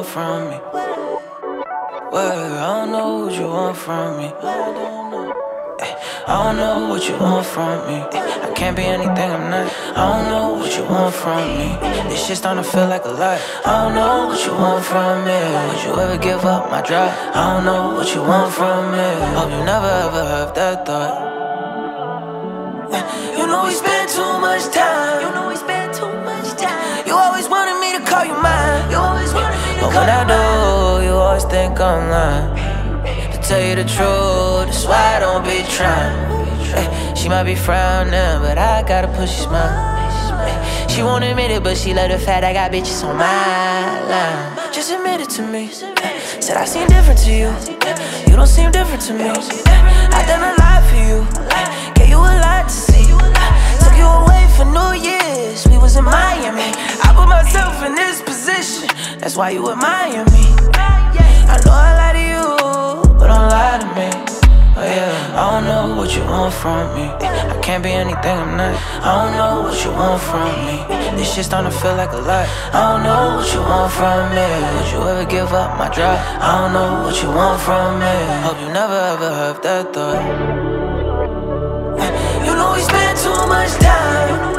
from me. Well, I don't know what you want from me. I don't know what you want from me. I can't be anything I'm not. I don't know what you want from me. This shit starting to feel like a lot. I don't know what you want from me. Would you ever give up my drive? I don't know what you want from me. Hope you never ever have that thought. You know we spend too much time. You know we spend too much time. You always wanted me to call you mine. You always wanted me to call you mine. But when I do, you always think I'm lying. To tell you the truth, that's why I don't be trying. She might be frowning, but I gotta push her smile. She won't admit it, but she love the fact I got bitches on my line. Just admit it to me. Said I seem different to you. You don't seem different to me. I done a lot for you. Gave you a lot to see. Took you away for New Year's. We was in Miami. I put myself in this position. That's why you admire me. I know I lie to you, but don't lie to me. Oh yeah, I don't know what you want from me. I can't be anything I'm not. I don't know what you want from me. This shit starting to feel like a lot. I don't know what you want from me. Would you ever give up my drive? I don't know what you want from me. Hope you never ever have that thought. You know we spend too much time.